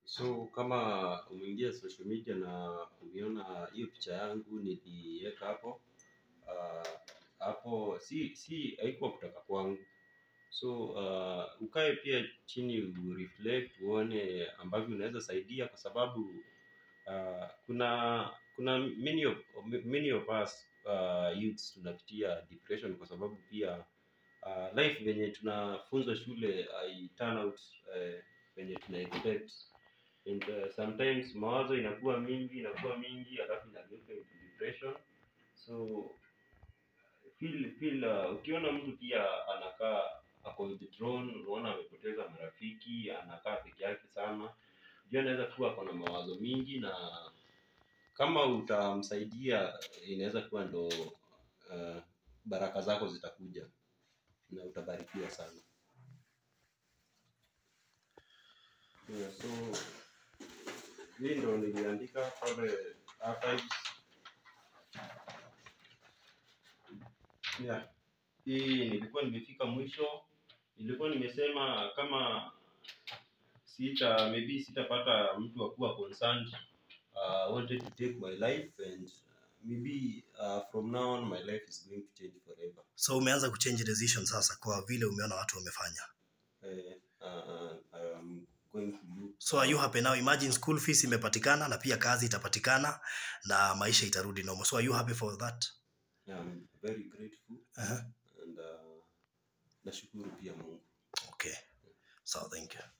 So kama umeingia social media na umeona hiyo picha yangu niliweka hapo, hapo si haikuwa kutoka kwangu. So ukae pia chini ureflect uone ambavyo unaweza saidia, kwa sababu kuna many of us youths tunapitia depression, kwa sababu pia life venye tunafunzwa shule I turn out venye tuna expect, and sometimes mawazo inakuwa mingi alafu inageuka into depression. So feel ukiona mtu pia anakaa ako withdrawn, unaona amepoteza marafiki, anakaa peke yake sana, jua anaweza kuwa ako na mawazo mingi, na kama utamsaidia inaweza kuwa ndo baraka zako zitakuja na utabarikiwa sana. Yeah, so hii ndo niliandika pale archives. Yeah. Hii nilikuwa nimefika mwisho. Nilikuwa nimesema kama maybe sitapata mtu wa kuwa concerned, wanted to take my life, and maybe from now on my life is going to change forever. So umeanza kuchange decision sasa kwa vile umeona watu wamefanya. Going to look. So are you happy now? Imagine school fees imepatikana na pia kazi itapatikana na maisha itarudi normal. So are you happy for that? Yeah, I'm very grateful. And nashukuru pia Mungu. Okay. So thank you.